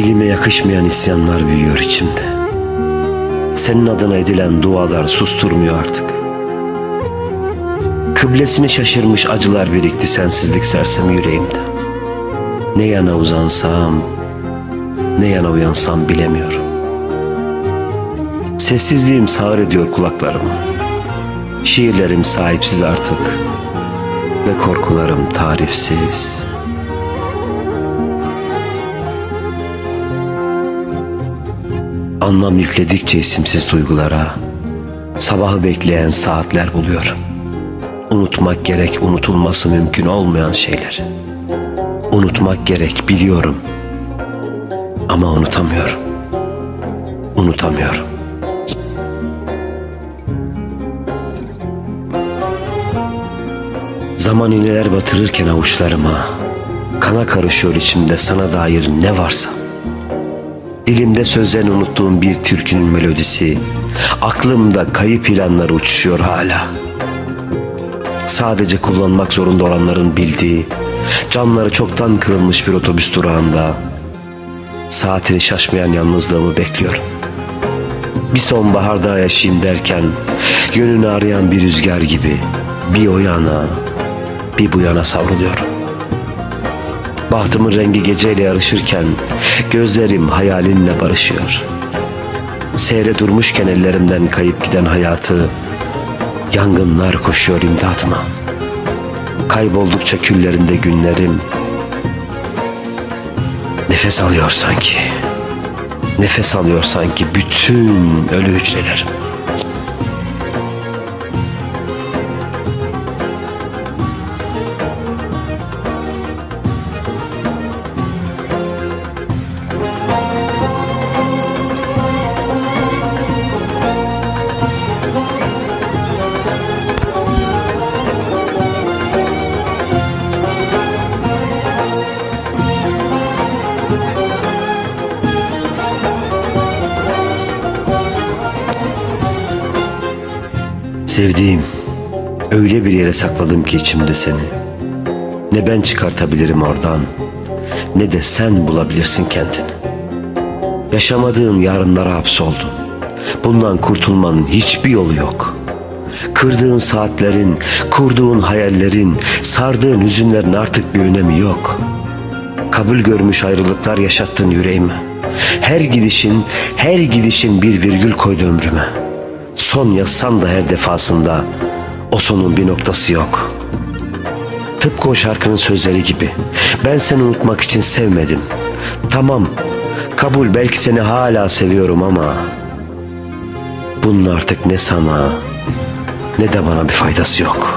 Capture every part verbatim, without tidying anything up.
Dilime yakışmayan isyanlar büyüyor içimde. Senin adına edilen dualar susturmuyor artık. Kıblesini şaşırmış acılar birikti sensizlik sersem yüreğimde. Ne yana uzansam, ne yana uyansam bilemiyorum. Sessizliğim sağır ediyor kulaklarımı. Şiirlerim sahipsiz artık ve korkularım tarifsiz. Anlam yükledikçe isimsiz duygulara sabahı bekleyen saatler buluyorum. Unutmak gerek unutulması mümkün olmayan şeyleri. Unutmak gerek biliyorum ama unutamıyorum. Unutamıyorum. Zaman iğneler batırırken avuçlarıma, kana karışıyor içimde sana dair ne varsa. Dilimde sözlerini unuttuğum bir türkünün melodisi, aklımda kayıp ilanları uçuşuyor hala. Sadece kullanmak zorunda olanların bildiği, camları çoktan kırılmış bir otobüs durağında, saatini şaşmayan yalnızlığımı bekliyorum. Bir sonbahar daha yaşayayım derken, yönünü arayan bir rüzgar gibi, bir o yana, bir bu yana savruluyorum. Bahtımın rengi geceyle yarışırken gözlerim hayalinle barışıyor. Seyre durmuşken ellerimden kayıp giden hayatı yangınlar koşuyor imdadıma. Kayboldukça küllerinde günlerim nefes alıyor sanki. Nefes alıyor sanki bütün ölü hücrelerim. Sevdiğim, öyle bir yere sakladım ki içimde seni. Ne ben çıkartabilirim oradan, ne de sen bulabilirsin kendini. Yaşamadığın yarınlara hapsoldun. Bundan kurtulmanın hiçbir yolu yok. Kırdığın saatlerin, kurduğun hayallerin, sardığın hüzünlerin artık bir önemi yok. Kabul görmüş ayrılıklar yaşattın yüreğime. Her gidişin, her gidişin bir virgül koydu ömrüme. Son yazsan da her defasında o sonun bir noktası yok. Tıpkı o şarkının sözleri gibi, ben seni unutmak için sevmedim. Tamam, kabul, belki seni hala seviyorum ama bunun artık ne sana ne de bana bir faydası yok.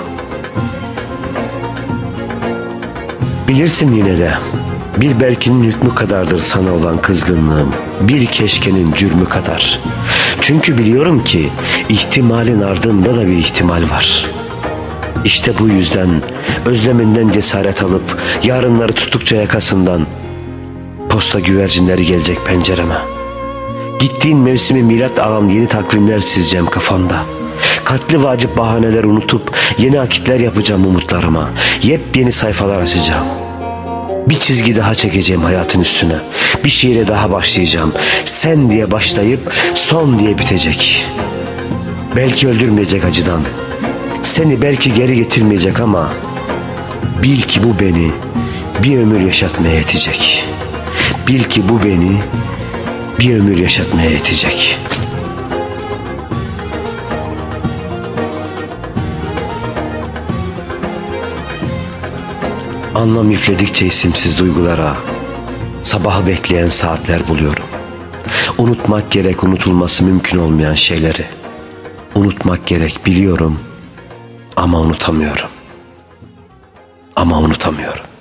Bilirsin yine de, bir belkinin hükmü kadardır sana olan kızgınlığım, bir keşkenin cürmü kadar. Çünkü biliyorum ki ihtimalin ardında da bir ihtimal var. İşte bu yüzden özleminden cesaret alıp yarınları tuttukça yakasından posta güvercinleri gelecek pencereme. Gittiğin mevsimi milat alan yeni takvimler çizeceğim kafamda. Katli vacip bahaneler unutup yeni akitler yapacağım umutlarıma. Yepyeni sayfalar açacağım. Bir çizgi daha çekeceğim hayatın üstüne. Bir şiire daha başlayacağım. Sen diye başlayıp son diye bitecek. Belki öldürmeyecek acıdan. Seni belki geri getirmeyecek ama bil ki bu beni bir ömür yaşatmaya yetecek. Bil ki bu beni bir ömür yaşatmaya yetecek. Anlam yükledikçe isimsiz duygulara sabahı bekleyen saatler buluyorum. Unutmak gerek unutulması mümkün olmayan şeyleri. Unutmak gerek biliyorum ama unutamıyorum. Ama unutamıyorum.